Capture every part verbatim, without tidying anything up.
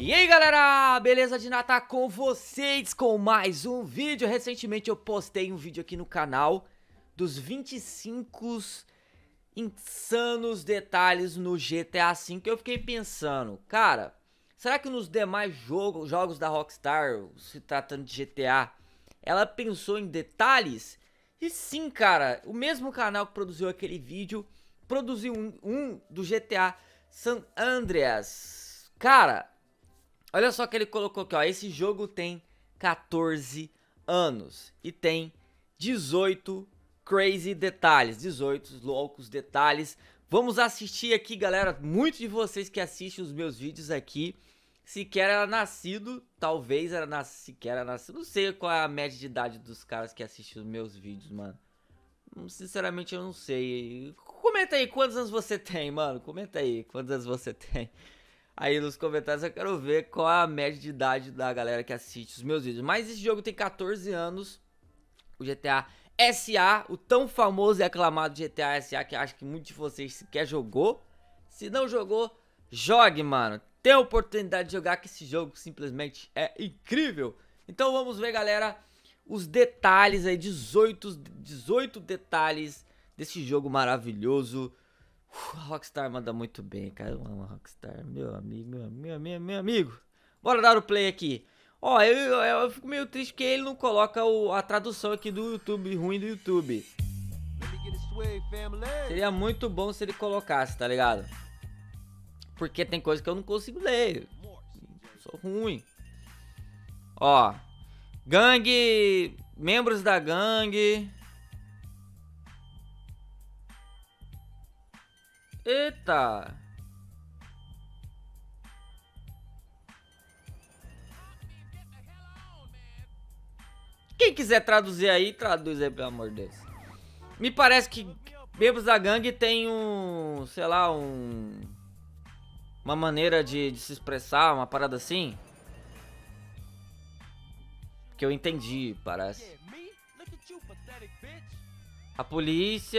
E aí galera, beleza de Natal com vocês com mais um vídeo. Recentemente eu postei um vídeo aqui no canal dos vinte e cinco insanos detalhes no G T A cinco. Eu fiquei pensando, cara, será que nos demais jogo, jogos da Rockstar, se tratando de G T A, ela pensou em detalhes? E sim, cara, o mesmo canal que produziu aquele vídeo produziu um, um do G T A San Andreas. Cara, olha só que ele colocou aqui, ó. Esse jogo tem quatorze anos e tem dezoito crazy detalhes, dezoito loucos detalhes. Vamos assistir aqui, galera. Muitos de vocês que assistem os meus vídeos aqui sequer era nascido, talvez era nascido, sequer era nascido. Não sei qual é a média de idade dos caras que assistem os meus vídeos, mano. Sinceramente eu não sei. Comenta aí quantos anos você tem, mano. Comenta aí quantos anos você tem aí nos comentários. Eu quero ver qual é a média de idade da galera que assiste os meus vídeos. Mas esse jogo tem quatorze anos. O G T A S A, o tão famoso e aclamado G T A S A, que acho que muitos de vocês sequer jogou. Se não jogou, jogue, mano. Tem a oportunidade de jogar, que esse jogo simplesmente é incrível. Então vamos ver, galera, os detalhes aí, dezoito, dezoito detalhes desse jogo maravilhoso. A Rockstar manda muito bem, cara. Eu amo a Rockstar, meu amigo, meu, meu, meu, meu amigo. Bora dar o play aqui. Ó, eu, eu, eu fico meio triste que ele não coloca o, a tradução aqui do YouTube, ruim do YouTube. Seria muito bom se ele colocasse, tá ligado? Porque tem coisa que eu não consigo ler. Sou ruim. Ó, gangue, membros da gangue. Eita. Quem quiser traduzir aí, traduz aí, pelo amor de Deus. Me parece que membros da gangue tem um, sei lá, um... uma maneira de, de se expressar, uma parada assim. Que eu entendi, parece. A polícia...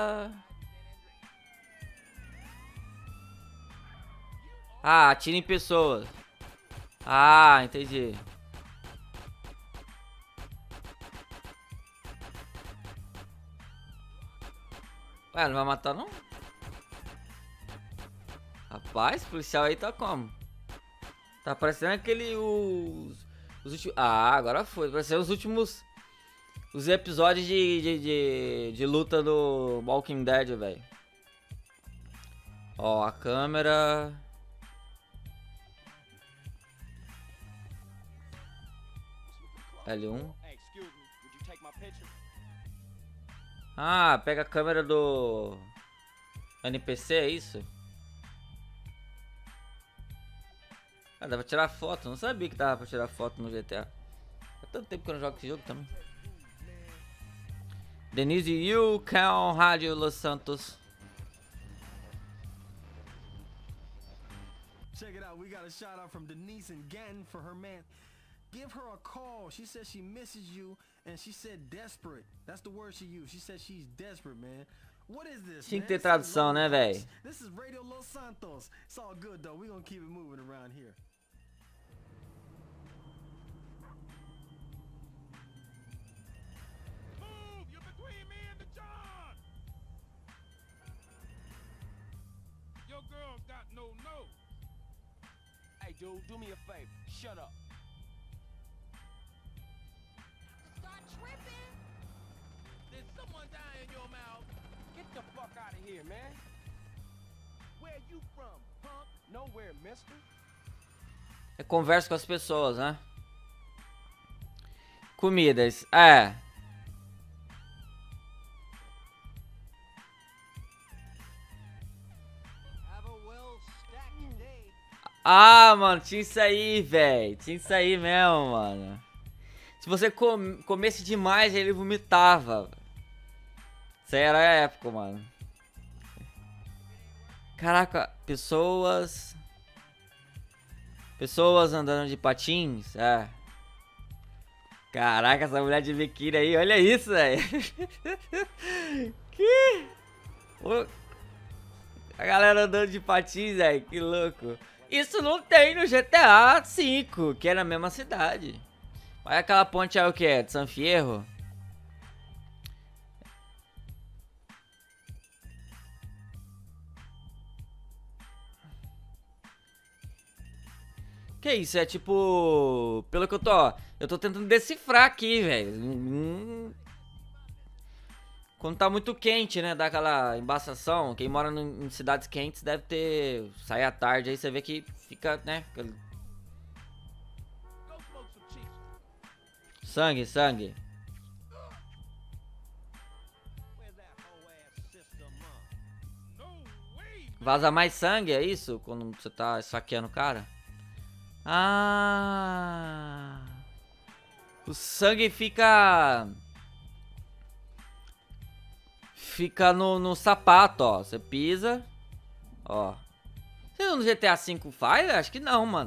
Ah, atira em pessoas. Ah, entendi. Ué, não vai matar não? Rapaz, o policial aí tá como? Tá parecendo aquele... Os, os últimos... Ah, agora foi. Parecendo os últimos... Os episódios de, de, de, de luta do Walking Dead, velho. Ó, a câmera... L um. Ah, pega a câmera do N P C, é isso? Ah, dá pra tirar foto. Não sabia que dava pra tirar foto no G T A. Há tanto tempo que eu não jogo esse jogo também. Denise Yu, Cal, Rádio Los Santos. Check it out, we got a shout out from Denise and Ganton for her man. Give her a call. She said she misses you, and she said desperate. That's the word she used. She said she's desperate, man. What is this? Tinha que ter tradução, né, velho? This is Radio Los Santos. It's all good though. We gonna keep it moving around here. Move! You're between me and the John. Your girl got no nose. Hey, dude, do me a favor. Shut up. Did someone die in your mouth? Get the fuck out of here, man. Where you from, punk? Nowhere, mister. É conversa com as pessoas, né? Comidas, é. Ah, mano, tinha isso aí, velho. Tinha isso aí mesmo, mano. Se você com comesse demais, ele vomitava. Isso aí era a época, mano. Caraca, pessoas... Pessoas andando de patins, é. Caraca, essa mulher de biquíni aí, olha isso, velho. Que... A galera andando de patins, velho, que louco. Isso não tem no G T A cinco, que é na mesma cidade. Olha aquela ponte aí, o que é? De San Fierro? Que isso? É tipo... Pelo que eu tô... Ó, eu tô tentando decifrar aqui, velho. Hum... Quando tá muito quente, né? Dá aquela embaçação. Quem mora em cidades quentes deve ter... Sai à tarde, aí você vê que fica, né? Sangue, sangue. Vaza mais sangue, é isso? Quando você tá saqueando o cara? Ah... O sangue fica... Fica no, no sapato, ó. Você pisa. Ó. Você no G T A cinco faz? Acho que não, mano.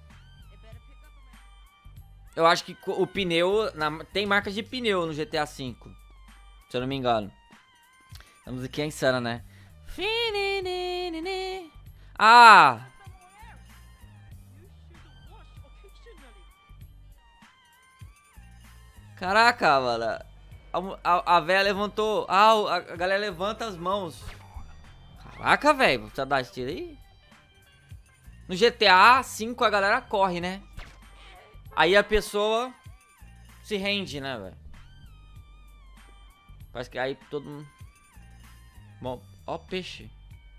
Eu acho que o pneu... Na, tem marcas de pneu no G T A cinco. Se eu não me engano. A música é insana, né? Ah! Caraca, mano. A, a, a velha levantou. Ah, a, a galera levanta as mãos. Caraca, velho. Precisa dar esse tiro aí? No G T A cinco a galera corre, né? Aí a pessoa se rende, né, velho? Parece que aí todo mundo... Bom, ó o peixe.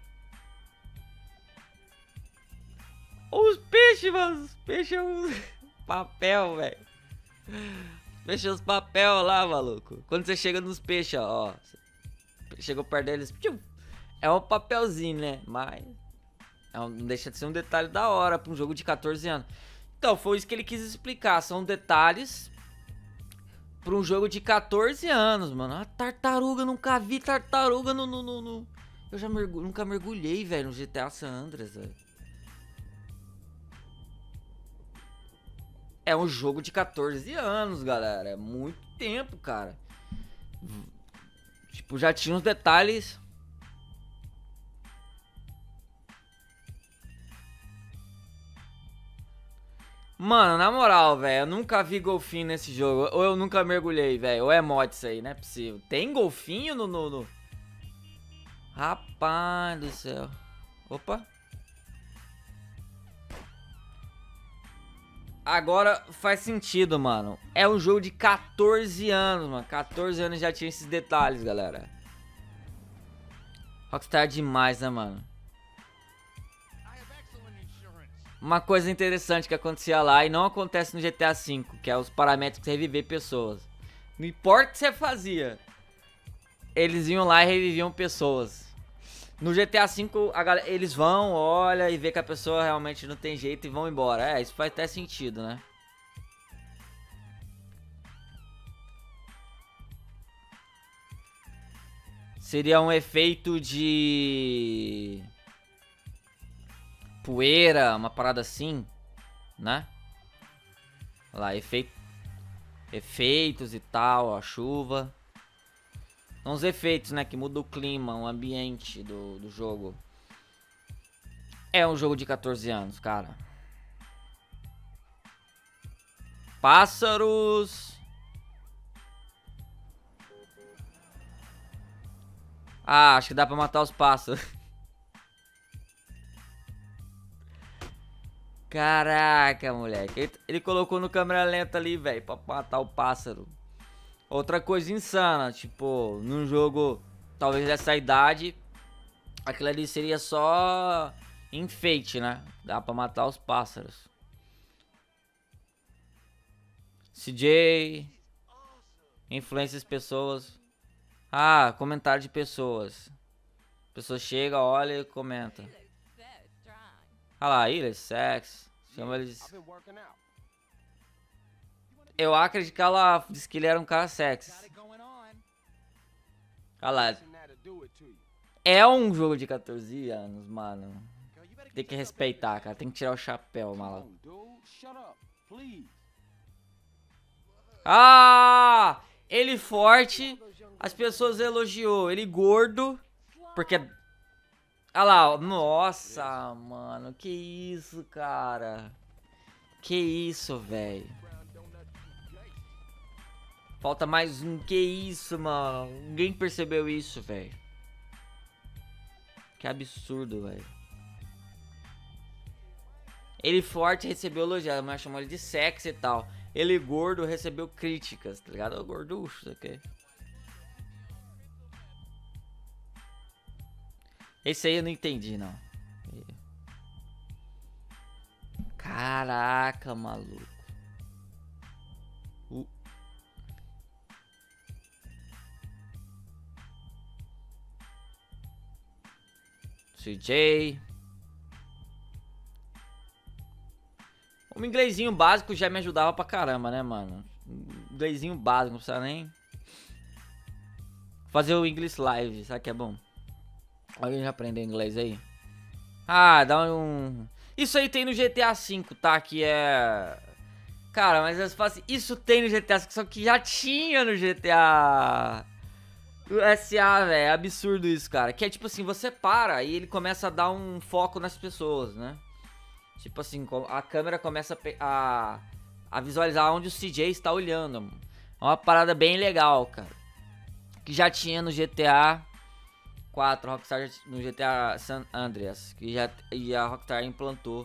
Os peixes, mano. Os peixes é um papel, velho. Fecha os papel lá, maluco. Quando você chega nos peixes, ó. Chegou perto deles. É um papelzinho, né? Mas... É um, não deixa de ser um detalhe da hora pra um jogo de quatorze anos. Então, foi isso que ele quis explicar. São detalhes pra um jogo de quatorze anos, mano. A tartaruga, nunca vi tartaruga no... no, no, no... Eu já mergu... nunca mergulhei, velho, no G T A San Andreas, velho. É um jogo de quatorze anos, galera. É muito tempo, cara. Tipo, já tinha uns detalhes... Mano, na moral, velho, eu nunca vi golfinho nesse jogo. Ou eu nunca mergulhei, velho. Ou é mod isso aí, não é possível. Tem golfinho no, no, no... Rapaz do céu. Opa. Agora faz sentido, mano. É um jogo de quatorze anos, mano. quatorze anos já tinha esses detalhes, galera. Rockstar é demais, né, mano? Uma coisa interessante que acontecia lá e não acontece no G T A cinco, que é os paramétricos de reviver pessoas. Não importa o que você fazia, eles iam lá e reviviam pessoas. No G T A cinco, a galera, eles vão, olha e vê que a pessoa realmente não tem jeito e vão embora. É, isso faz até sentido, né? Seria um efeito de... poeira, uma parada assim, né? Olha lá, efeito, efeitos e tal, ó, chuva. São os efeitos, né, que mudam o clima, o ambiente do, do jogo. É um jogo de quatorze anos, cara. Pássaros. Ah, acho que dá pra matar os pássaros. Caraca, moleque. Ele, ele colocou no câmera lenta ali, velho, pra matar o pássaro. Outra coisa insana, tipo, num jogo talvez dessa idade, aquilo ali seria só enfeite, né? Dá pra matar os pássaros. C J, influências pessoas. Ah, comentário de pessoas. Pessoa chega, olha e comenta. Olha lá, ele é sexo. Chama eles. Eu acredito que ela disse que ele era um cara sexy. Olha lá. É um jogo de quatorze anos, mano. Tem que respeitar, cara. Tem que tirar o chapéu, maluco. Ah! Ele forte. As pessoas elogiou. Ele gordo. Porque Olha lá, ó. Nossa, mano. Que isso, cara. Que isso, velho. Falta mais um. Que isso, mano. Ninguém percebeu isso, velho. Que absurdo, velho. Ele forte recebeu elogios, mas chamou ele de sexy e tal. Ele gordo recebeu críticas, tá ligado? O gorducho, isso aqui. Esse aí eu não entendi, não. Caraca, maluco. Uh. C J. Um inglesinho básico já me ajudava pra caramba, né, mano? Inglesinho básico, não precisa nem fazer o English Live, sabe que é bom? Alguém já aprendeu inglês aí? Ah, dá um... Isso aí tem no G T A cinco, tá? Que é... Cara, mas eles falam assim, isso tem no G T A cinco, só que já tinha no G T A... S A, velho, é absurdo isso, cara. Que é tipo assim, você para e ele começa a dar um foco nas pessoas, né? Tipo assim, a câmera começa a, a visualizar onde o C J está olhando, mano. É uma parada bem legal, cara. Que já tinha no G T A quatro, Rockstar no G T A San Andreas. Que já, e a Rockstar implantou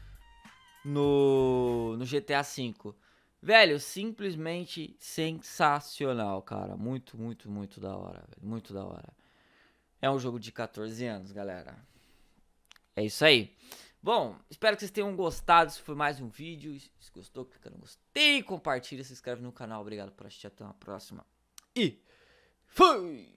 no, no G T A cinco. Velho, simplesmente sensacional, cara. Muito, muito, muito da hora, velho. Muito da hora. É um jogo de quatorze anos, galera. É isso aí. Bom, espero que vocês tenham gostado. Esse foi mais um vídeo. Se gostou, clica no gostei, compartilha, se inscreve no canal. Obrigado por assistir. Até uma próxima. E fui!